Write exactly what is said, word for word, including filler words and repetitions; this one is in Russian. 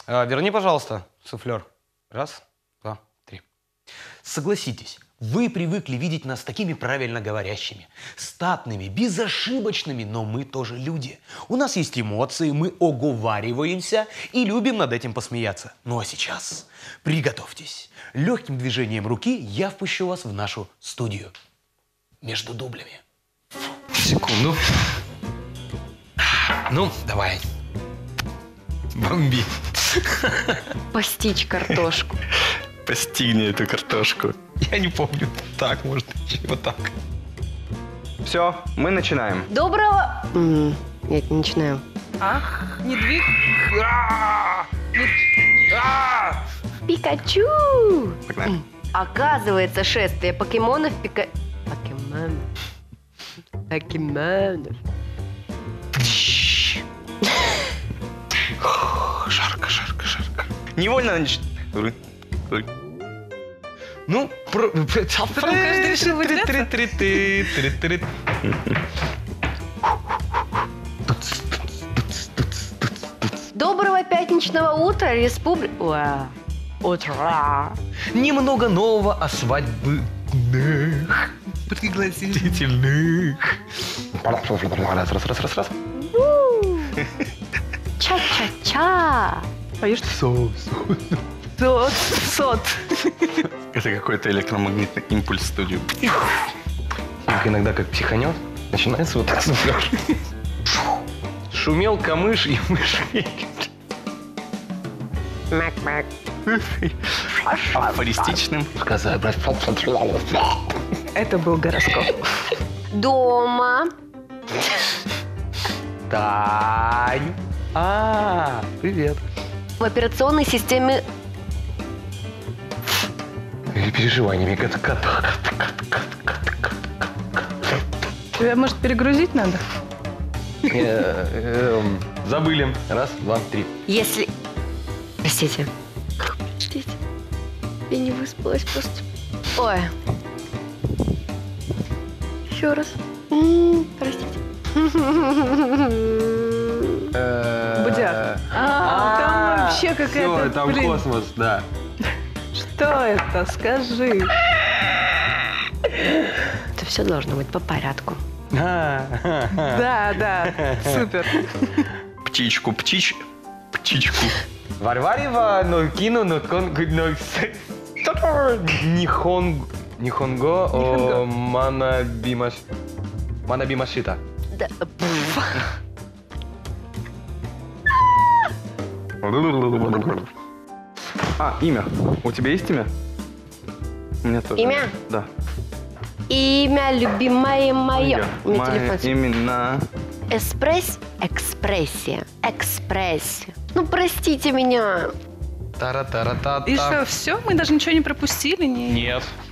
А, верни, пожалуйста, суфлер. Раз, два, три. Согласитесь, вы привыкли видеть нас такими правильно говорящими, статными, безошибочными, но мы тоже люди. У нас есть эмоции, мы оговариваемся и любим над этим посмеяться. Ну а сейчас приготовьтесь. Легким движением руки я впущу вас в нашу студию. Между дублями. Секунду. Ну, давай. Бомби. Постичь картошку. Постигни эту картошку. Я не помню. Так, может, вот так. Все, мы начинаем. Доброго... М, Нет, не начинаем. Ах, не двиг... Пикачу! Погнали. Оказывается, шествие покемонов пика... Покемонов. Покемонов. Жарко, жарко, жарко. Невольно нач... Ры, ры. Ну, про... каждый решил выделяться? Доброго пятничного утра, республика... Утра. Немного нового о свадьбных пригласительных. Раз, раз, раз, раз, раз. Ча-ча-ча. Поешь? Со, Сот, сот. Это какой-то электромагнитный импульс в студию. иногда как психанет, начинается вот так суфлер. Шумел камыш и мышь. Мак-мак. Афористичным. Это был гороскоп. Дома. Тань. А, привет. В операционной системе... Не переживай, не мигат. Тебя, может, перегрузить надо? Забыли. Раз, два, три. Если... Простите. Простите. Я не выспалась просто. Ой. Еще раз. М, Простите. Будяк. А, там вообще какая-то... Всё, там блин, космос, да. Что это? Скажи. Это все должно быть по порядку. Да, да, супер. Птичку, птич... Птичку. Варварева, но кину, но кон... но... Нихон... Нихонго о манабимаш... Манабимашита. Да. А, имя. У тебя есть имя? У меня тоже. Имя? Да. Имя любимое мое. У меня Мои телефон. имена. Эспресс... Экспрессия. Экспрессия. Ну, простите меня. Тара-тара-та-та. И что, все? Мы даже ничего не пропустили? Не... Нет.